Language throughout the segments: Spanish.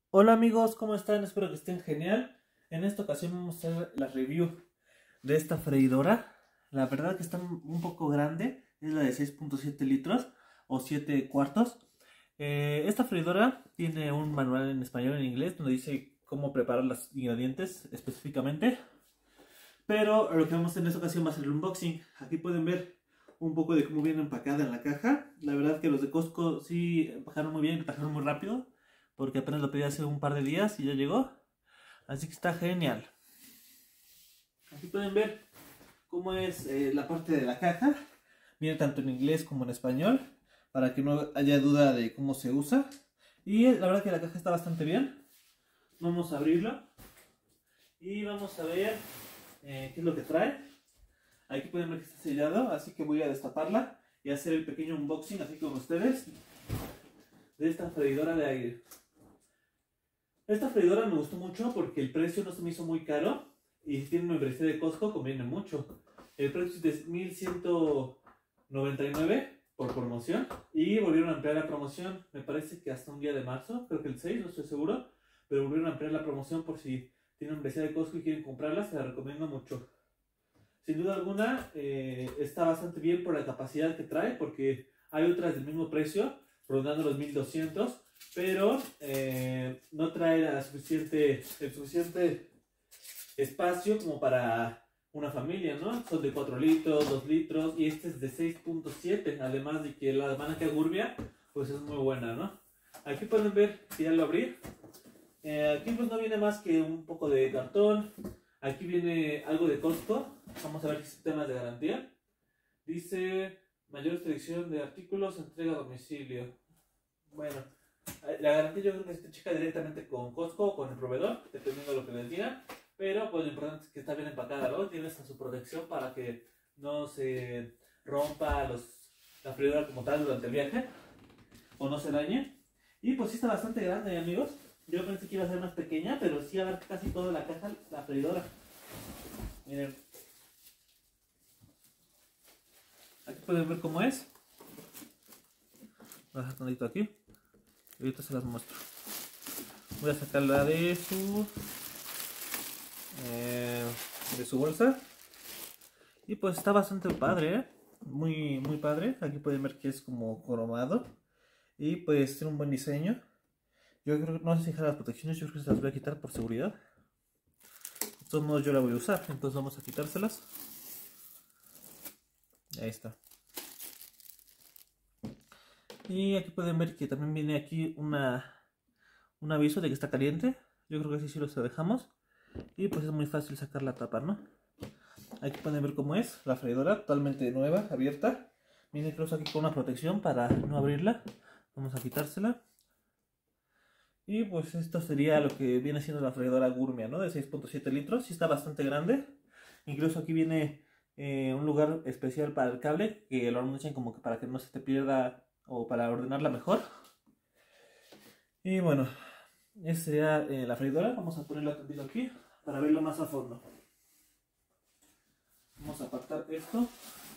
Hola amigos, ¿cómo están? Espero que estén genial. En esta ocasión vamos a hacer la review de esta freidora. La verdad que está un poco grande, es la de 6.7 litros o 7 cuartos. Esta freidora tiene un manual en español y en inglés donde dice cómo preparar los ingredientes específicamente. Pero lo que vamos a hacer en esta ocasión va a ser el unboxing. Aquí pueden ver un poco de cómo viene empacada en la caja. La verdad que los de Costco sí empacaron muy bien, empacaron muy rápido, porque apenas lo pedí hace un par de días y ya llegó. Así que está genial. Aquí pueden ver cómo es la parte de la caja. Viene tanto en inglés como en español, para que no haya duda de cómo se usa. Y la verdad que la caja está bastante bien. Vamos a abrirlo y vamos a ver qué es lo que trae. Aquí pueden ver que está sellado, así que voy a destaparla y hacer el pequeño unboxing así con ustedes de esta freidora de aire. Esta freidora me gustó mucho porque el precio no se me hizo muy caro y si tiene membresía de Costco conviene mucho. El precio es de 1199 por promoción y volvieron a ampliar la promoción, me parece que hasta un día de marzo, creo que el 6, no estoy seguro, pero volvieron a ampliar la promoción por si tienen membresía de Costco y quieren comprarla, se la recomiendo mucho. Sin duda alguna está bastante bien por la capacidad que trae, porque hay otras del mismo precio, rondando los 1200, pero no trae el suficiente espacio como para una familia, ¿no? Son de 4 litros, 2 litros y este es de 6.7, además de que la marca Gurbia pues es muy buena, ¿no? Aquí pueden ver que ya lo abrí. Aquí pues no viene más que un poco de cartón. Aquí viene algo de Costco. Vamos a ver qué sistemas de garantía. Dice mayor selección de artículos, entrega a domicilio. Bueno, la garantía yo creo que se checa directamente con Costco o con el proveedor, dependiendo de lo que les digan. Pero pues lo importante es que está bien empacada, ¿no? Tiene hasta su protección para que no se rompa la freidora como tal durante el viaje o no se dañe. Y pues sí está bastante grande, amigos. Yo pensé que iba a ser más pequeña, pero sí abarca casi toda la caja la freidora. Miren, aquí pueden ver cómo es. Voy a dejar tantito aquí. Y ahorita se las muestro. Voy a sacarla de su bolsa. Y pues está bastante padre, ¿eh? Muy, muy padre. Aquí pueden ver que es como cromado. Y pues tiene un buen diseño. Yo creo que no sé si dejar las protecciones, yo creo que se las voy a quitar por seguridad. De todos modos yo la voy a usar, entonces vamos a quitárselas. Ahí está. Y aquí pueden ver que también viene aquí un aviso de que está caliente. Yo creo que así sí lo dejamos. Y pues es muy fácil sacar la tapa, ¿no? Aquí pueden ver cómo es la freidora, totalmente nueva, abierta. Viene incluso aquí con una protección para no abrirla. Vamos a quitársela. Y pues esto sería lo que viene siendo la freidora Gourmet, ¿no? De 6.7 litros. Sí está bastante grande. Incluso aquí viene un lugar especial para el cable, que lo anuncian como que para que no se te pierda o para ordenarla mejor. Y bueno, esa sería la freidora. Vamos a ponerla tantito aquí para verlo más a fondo. Vamos a apartar esto.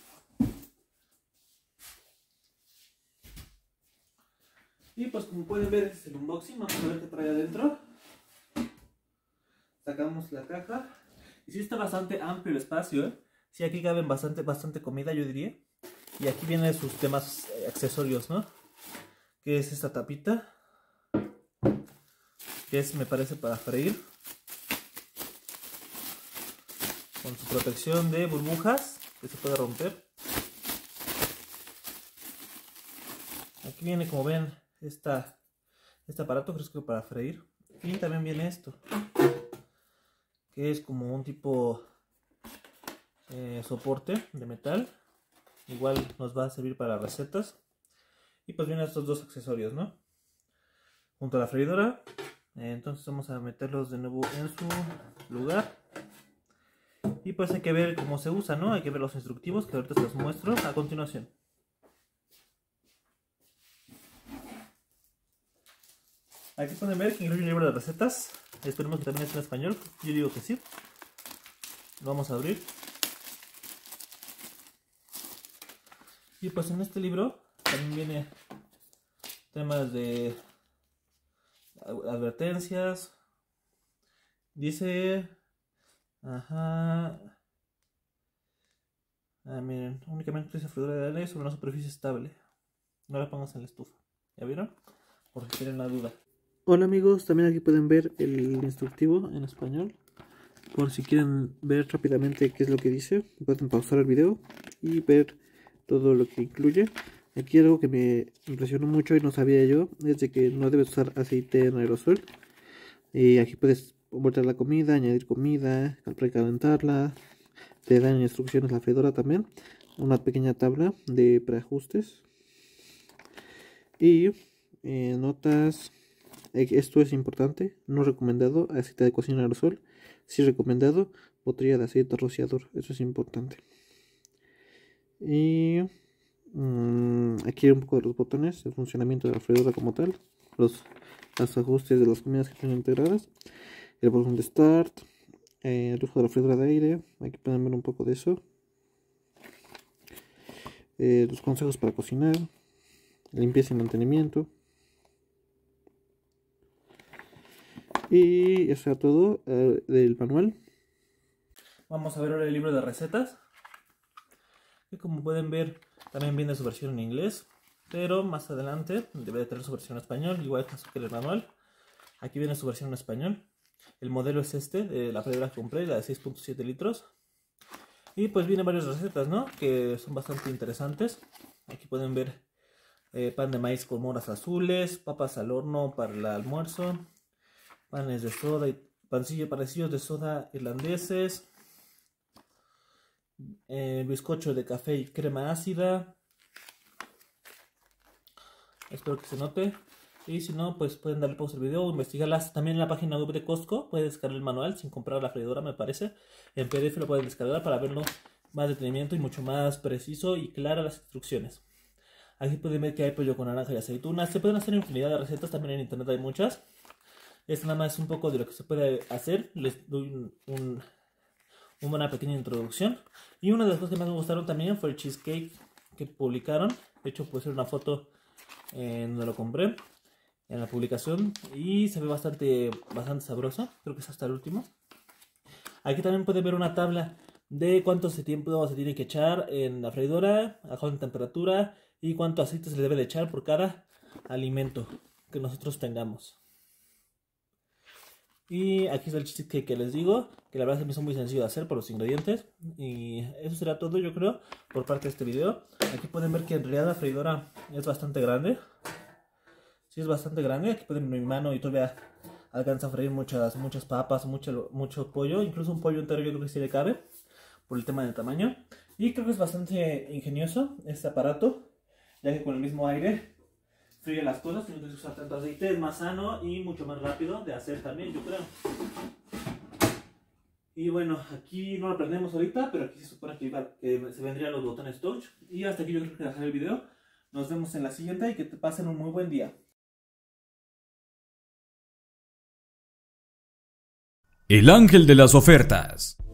Y pues como pueden ver, este es el unboxing. Vamos a ver qué trae adentro. Sacamos la caja. Y sí está bastante amplio el espacio, ¿eh? Sí, aquí caben bastante comida, yo diría. Y aquí vienen sus demás accesorios, ¿no? Que es esta tapita. Que es, me parece, para freír. Con su protección de burbujas, que se puede romper. Aquí viene, como ven, este aparato, creo que para freír. Y también viene esto, que es como un tipo soporte de metal. Igual nos va a servir para recetas. Y pues vienen estos dos accesorios, ¿no? Junto a la freidora. Entonces vamos a meterlos de nuevo en su lugar. Y pues hay que ver cómo se usa, ¿no? Hay que ver los instructivos que ahorita se los muestro a continuación. Aquí pueden ver que incluye un libro de recetas. Esperemos que también esté en español. Yo digo que sí. Lo vamos a abrir. Y pues en este libro también viene temas de advertencias. Dice... Ajá. Miren, únicamente utiliza freidora de aire sobre una superficie estable. No la pongas en la estufa. ¿Ya vieron? Por si tienen la duda. Hola amigos, también aquí pueden ver el instructivo en español. Por si quieren ver rápidamente qué es lo que dice, pueden pausar el video y ver todo lo que incluye. Aquí algo que me impresionó mucho y no sabía yo es de que no debes usar aceite en aerosol. Y aquí puedes voltear la comida, añadir comida, precalentarla. Te dan instrucciones la freidora también. Una pequeña tabla de preajustes. Y notas, esto es importante, no recomendado aceite de cocina aerosol. Sí recomendado botella de aceite rociador, eso es importante. Y aquí hay un poco de los botones, el funcionamiento de la freidora como tal, los ajustes de las comidas que tienen integradas, el botón de start, el uso de la freidora de aire, aquí pueden ver un poco de eso, los consejos para cocinar, limpieza y mantenimiento. Y eso era todo del manual. Vamos a ver ahora el libro de recetas. Y como pueden ver, también viene su versión en inglés, pero más adelante debe de tener su versión en español, igual que el manual. Aquí viene su versión en español. El modelo es este, de la freidora que compré, la de 6.7 litros. Y pues vienen varias recetas, ¿no? Que son bastante interesantes. Aquí pueden ver pan de maíz con moras azules, papas al horno para el almuerzo, panes de soda y panecillos de soda irlandeses, bizcocho de café y crema ácida. Espero que se note. Y si no, pues pueden darle pausa al video o investigarlas. También en la página web de Costco pueden descargar el manual sin comprar la freidora, me parece. En PDF lo pueden descargar para verlo más detenimiento y mucho más preciso y clara las instrucciones. Aquí pueden ver que hay pollo con naranja y aceitunas. Se pueden hacer infinidad de recetas, también en internet hay muchas. Esto nada más es un poco de lo que se puede hacer. Les doy una pequeña introducción. Y una de las cosas que más me gustaron también fue el cheesecake que publicaron. De hecho, puse una foto en donde lo compré en la publicación y se ve bastante sabroso. Creo que es hasta el último. Aquí también pueden ver una tabla de cuánto tiempo se tiene que echar en la freidora, a cuánta temperatura y cuánto aceite se le debe de echar por cada alimento que nosotros tengamos. Y aquí está el cheesecake que les digo, que la verdad se me hizo muy sencillo de hacer por los ingredientes. Y eso será todo, yo creo, por parte de este video. Aquí pueden ver que en realidad la freidora es bastante grande. Sí, es bastante grande. Aquí pueden ver mi mano y todavía alcanza a freír muchas papas, mucho pollo. Incluso un pollo entero yo creo que sí le cabe, por el tema del tamaño. Y creo que es bastante ingenioso este aparato, ya que con el mismo aire fríe las cosas, no tienes que usar tanto aceite, es más sano y mucho más rápido de hacer también, yo creo. Y bueno, aquí no lo aprendemos ahorita, pero aquí se supone que se vendrían los botones touch. Y hasta aquí yo creo que dejaré el video. Nos vemos en la siguiente y que te pasen un muy buen día. El ángel de las ofertas.